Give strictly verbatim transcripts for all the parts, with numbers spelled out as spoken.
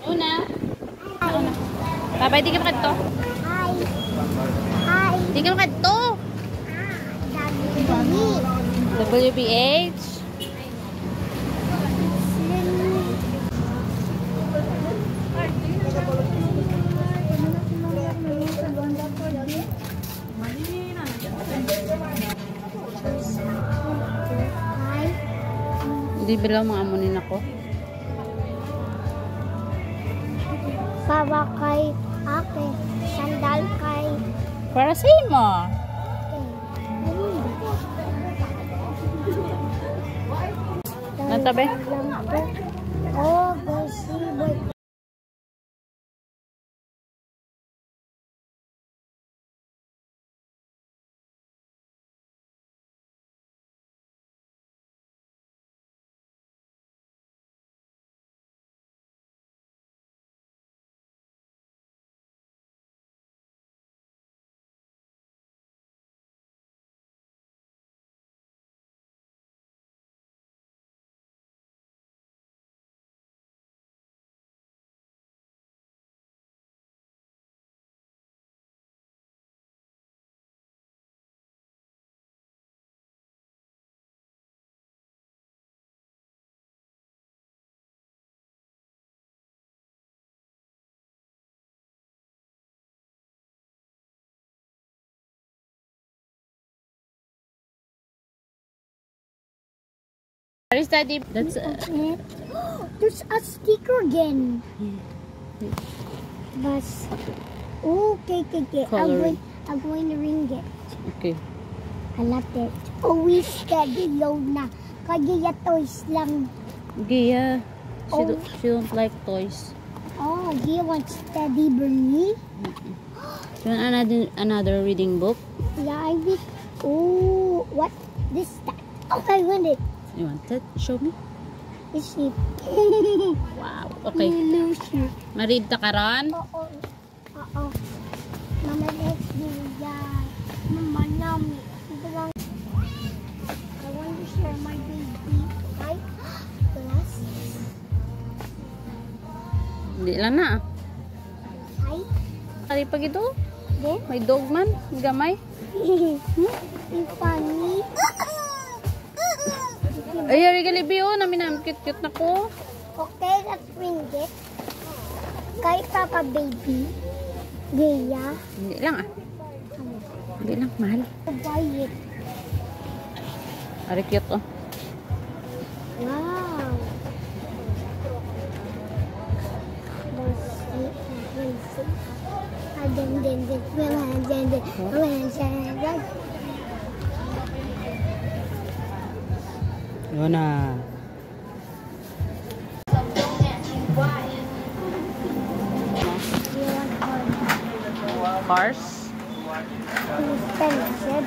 Una. Una. Babay, di ka makadto. Hi. Hi. Di ka makadto. W B H. Hindi bilang mga amunin ako. Para kay ate. Sandal kay. Para sa mo. Natabi? Oh, gasiboy. What is that? That's uh, there's a sticker again. But okay, okay, okay. I'm going, I'm going to ring it. Okay. I love it. Always steady na. Kaya toys lang. Gia, she, Oh. do, she don't like toys. Oh, Gia wants Teddy Bear. Mm-mm. You want another another reading book? Yeah, I read. Oh, what? This that? Oh, I want it. You want it? Show me. This sheep. Wow. Okay. Illusion. Ma-read ta karon? Oo. Oo. Mama, let's do that. Mama, yummy. I want to share my baby. Right? Glasses. Hindi lang na. Right? Kali pag ito? Then? May dog man? Gamay? Hmm? It's funny. Ay, ari gali oh. Namin namin cute-cute na ko. Okay, let's ring it. Kay Papa Baby. Gaya. Hindi lang ah. Hindi lang, mahal. Buy it. Ari cute oh. Wow. Yun na. Cars? Expensive.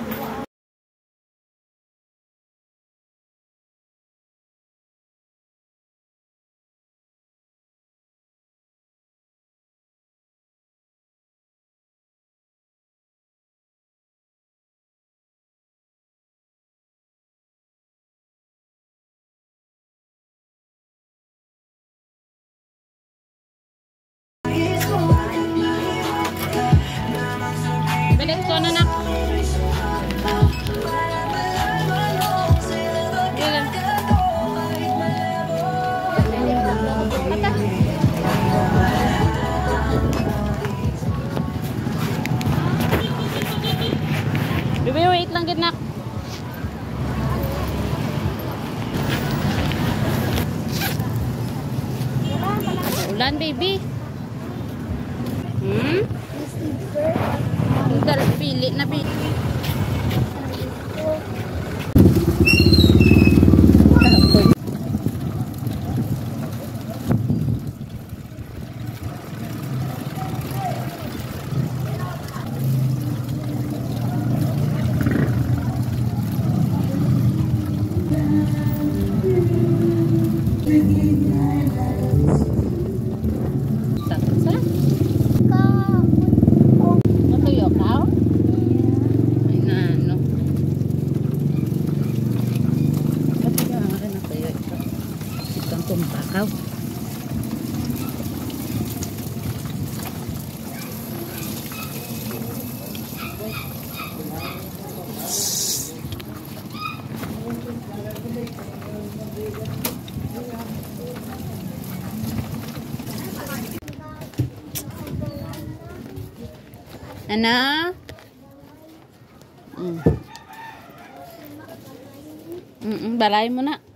Bilis ko na nak. Bibi, wait lang ginak. Ulan, baby. Hmm? Ang pili na pili. Tumbakaw. Ano? Mm. Mm, balay mo na.